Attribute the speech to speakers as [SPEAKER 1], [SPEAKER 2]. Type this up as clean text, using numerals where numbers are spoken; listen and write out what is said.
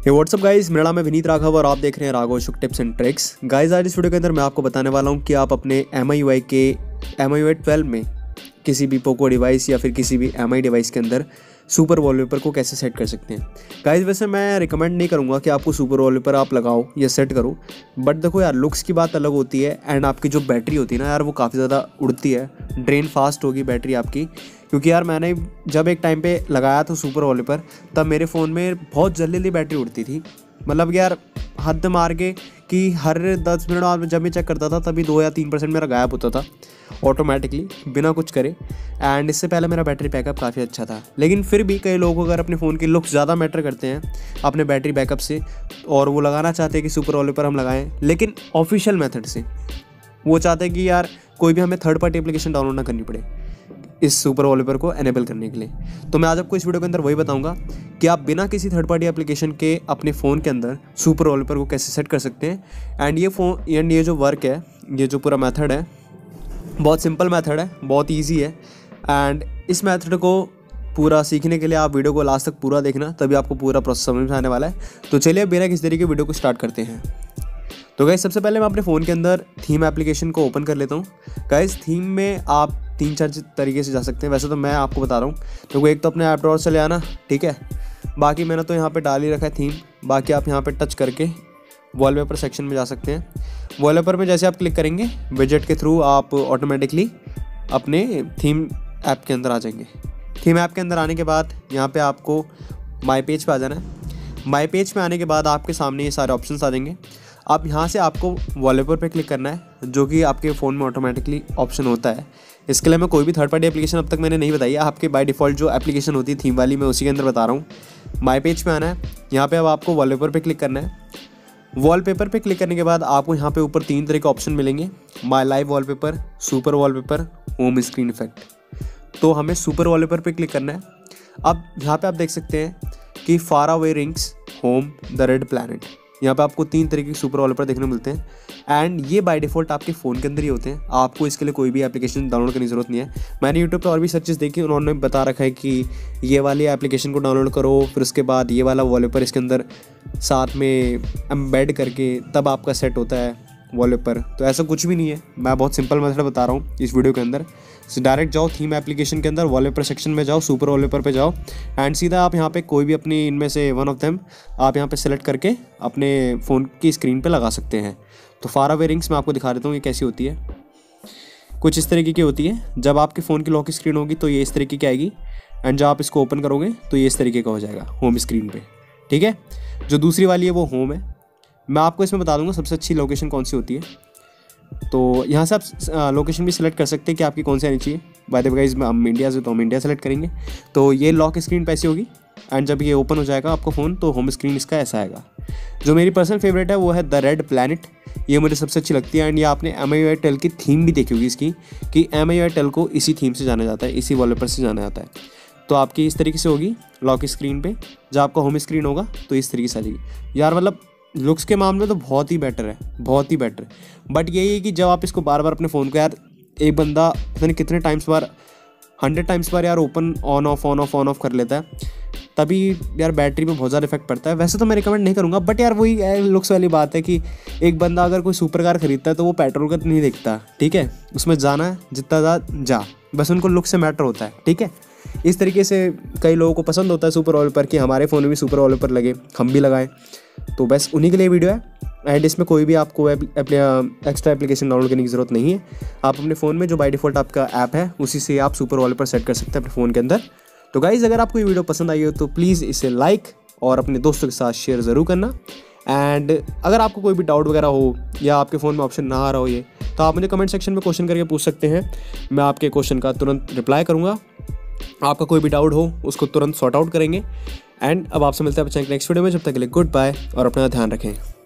[SPEAKER 1] हे WhatsApp guys, मेरा नाम है विनीत राघव और आप देख रहे हैं Raghav Shuk tips and tricks. Guys आज इस वीडियो के अंदर मैं आपको बताने वाला हूं कि आप अपने MIUI के MIUI 12 में किसी भी पोको डिवाइस या फिर किसी भी MI डिवाइस के अंदर सुपर वॉलपेपर को कैसे सेट कर सकते हैं। गाइस वैसे मैं रिकमेंड नहीं करूंगा कि आपको सुपर वॉलपेपर आप लगाओ या सेट करो, बट देखो यार लुक्स की बात अलग होती है एंड आपकी जो बैटरी होती है ना यार वो काफ़ी ज़्यादा उड़ती है, ड्रेन फास्ट होगी बैटरी आपकी। क्योंकि यार मैंने जब एक टाइम पे लगाया था सुपर वॉलपेपर तब मेरे फ़ोन में बहुत जल्दी बैटरी उड़ती थी। मतलब यार हद मार के कि हर 10 मिनट बाद जब मैं चेक करता था तभी 2 या 3% मेरा गायब होता था ऑटोमेटिकली बिना कुछ करे। एंड इससे पहले मेरा बैटरी बैकअप काफ़ी अच्छा था, लेकिन फिर भी कई लोग अगर अपने फ़ोन के लुक्स ज़्यादा मैटर करते हैं अपने बैटरी बैकअप से और वो लगाना चाहते हैं कि सुपर वॉलपेपर हम लगाएं, लेकिन ऑफिशियल मेथड से। वो चाहते हैं कि यार कोई भी हमें थर्ड पार्टी एप्लीकेशन डाउनलोड ना करनी पड़े इस सुपर वॉलपेपर को एनेबल करने के लिए। तो मैं आज आपको इस वीडियो के अंदर वही बताऊंगा कि आप बिना किसी थर्ड पार्टी एप्लीकेशन के अपने फ़ोन के अंदर सुपर वॉलपेपर को कैसे सेट कर सकते हैं। एंड ये जो वर्क है, ये जो पूरा मेथड है बहुत सिंपल मेथड है, बहुत ईजी है। एंड इस मेथड को पूरा सीखने के लिए आप वीडियो को लास्ट तक पूरा देखना, तभी आपको पूरा प्रोसेस समझ में आने वाला है। तो चलिए बिना किसी तरीके वीडियो को स्टार्ट करते हैं। तो गाइस सबसे पहले मैं अपने फ़ोन के अंदर थीम एप्लीकेशन को ओपन कर लेता हूँ। गाइस थीम में आप 3-4 तरीके से जा सकते हैं, वैसे तो मैं आपको बता रहा हूँ। तो एक तो अपने ऐप ड्रॉअर से ले आना, ठीक है। बाकी मैंने तो यहाँ पे डाल ही रखा है थीम। बाकी आप यहाँ पे टच करके वॉलपेपर सेक्शन में जा सकते हैं। वॉलपेपर में जैसे आप क्लिक करेंगे विजेट के थ्रू आप ऑटोमेटिकली अपने थीम ऐप के अंदर आ जाएंगे। थीम ऐप के अंदर आने के बाद यहाँ पे आपको माई पेज पे आ जाना है। माई पेज पे आने के बाद आपके सामने ये सारे ऑप्शंस आ जाएंगे। अब यहाँ से आपको वॉलपेपर पे क्लिक करना है, जो कि आपके फ़ोन में ऑटोमेटिकली ऑप्शन होता है। इसके लिए मैं कोई भी थर्ड पार्टी एप्लीकेशन अब तक मैंने नहीं बताई है, आपके बाय डिफ़ॉल्ट जो एप्लीकेशन होती है थीम वाली मैं उसी के अंदर बता रहा हूँ। माई पेज पे आना है, यहाँ पे अब आपको वॉलपेपर पे क्लिक करना है। वॉलपेपर पे क्लिक करने के बाद आपको यहाँ पे ऊपर 3 तरह के ऑप्शन मिलेंगे, my live wallpaper, super wallpaper, home screen effect. तो हमें सुपर वॉलपेपर पे क्लिक करना है। अब यहाँ पे आप देख सकते हैं कि far away rings, home, the red planet, यहाँ पे आपको 3 तरीके के सुपर वॉलपेपर देखने को मिलते हैं। एंड ये बाय डिफ़ॉल्ट आपके फ़ोन के अंदर ही होते हैं, आपको इसके लिए कोई भी एप्लीकेशन डाउनलोड करने की ज़रूरत नहीं है। मैंने यूट्यूब पे और भी सर्चेस देखी, उन्होंने बता रखा है कि ये वाली एप्लीकेशन को डाउनलोड करो, फिर उसके बाद ये वाला वॉलपेपर इसके अंदर साथ में एम्बेड करके तब आपका सेट होता है वॉलपेपर। तो ऐसा कुछ भी नहीं है, मैं बहुत सिंपल मेथड बता रहा हूँ इस वीडियो के अंदर। डायरेक्ट जाओ थीम एप्लीकेशन के अंदर, वॉलपेपर सेक्शन में जाओ, सुपर वॉलपेपर पे जाओ एंड सीधा आप यहाँ पे कोई भी अपनी इनमें से वन ऑफ देम आप यहाँ पे सेलेक्ट करके अपने फ़ोन की स्क्रीन पे लगा सकते हैं। तो फार अवे रिंग्स मैं आपको दिखा देता हूँ ये कैसी होती है। कुछ इस तरीके की होती है। जब आपके फ़ोन की लॉक स्क्रीन होगी तो ये इस तरीके की आएगी एंड जब आप इसको ओपन करोगे तो ये इस तरीके का हो जाएगा होम स्क्रीन पर, ठीक है। जो दूसरी वाली है वो होम है। मैं आपको इसमें बता दूंगा सबसे अच्छी लोकेशन कौन सी होती है। तो यहाँ से आप लोकेशन भी सिलेक्ट कर सकते हैं कि आपकी कौन सी आनी चाहिए। बाय द वे गाइस हम इंडिया से, तो हम इंडिया सेलेक्ट करेंगे। तो ये लॉक स्क्रीन पे ऐसी होगी एंड जब ये ओपन हो जाएगा आपका फ़ोन तो होम स्क्रीन इसका ऐसा आएगा। जो मेरी पर्सनल फेवरेट है वो है द रेड प्लैनेट, ये मुझे सबसे अच्छी लगती है। एंड ये आपने MIUI 12 की थीम भी देखी होगी इसकी, कि MIUI 12 को इसी थीम से जाना जाता है, इसी वॉलपेपर से जाना जाता है। तो आपकी इस तरीके से होगी लॉक स्क्रीन पे। जब आपका होम स्क्रीन होगा तो इस तरीके से आ जाएगी। यार मतलब लुक्स के मामले में तो बहुत ही बेटर है, बहुत ही बेटर। बट यही है कि जब आप इसको बार बार अपने फ़ोन को, यार एक बंदा पता नहीं कितने टाइम्स बार 100 टाइम्स बार यार ओपन ऑन ऑफ कर लेता है, तभी यार बैटरी पे बहुत ज़्यादा इफेक्ट पड़ता है। वैसे तो मैं रिकमेंड नहीं करूँगा, बट यार वही लुक्स वाली बात है कि एक बंदा अगर कोई सुपर कार खरीदता है तो वो पेट्रोल का नहीं देखता, ठीक है। उसमें जाना है जितना जा, बस उनको लुक से मैटर होता है, ठीक है। इस तरीके से कई लोगों को पसंद होता है सुपर वॉलपेपर कि हमारे फ़ोन में भी सुपर वॉलपेपर लगे, हम भी लगाएं। तो बस उन्हीं के लिए वीडियो है एंड इसमें कोई भी आपको एक्स्ट्रा एप्लीकेशन डाउनलोड करने की ज़रूरत नहीं है। आप अपने फ़ोन में जो बाय डिफ़ॉल्ट आपका ऐप है उसी से आप सुपर वॉलपेपर सेट कर सकते हैं अपने फ़ोन के अंदर। तो गाइज़ अगर आपको ये वीडियो पसंद आई हो तो प्लीज़ इसे लाइक और अपने दोस्तों के साथ शेयर ज़रूर करना। एंड अगर आपको कोई भी डाउट वगैरह हो या आपके फ़ोन में ऑप्शन ना आ रहा हो ये, तो आप मुझे कमेंट सेक्शन में क्वेश्चन करके पूछ सकते हैं। मैं आपके क्वेश्चन का तुरंत रिप्लाई करूँगा। आपका कोई भी डाउट हो उसको तुरंत सॉर्ट आउट करेंगे। एंड अब आपसे मिलते हैं नेक्स्ट वीडियो में। जब तक के लिए गुड बाय और अपना ध्यान रखें।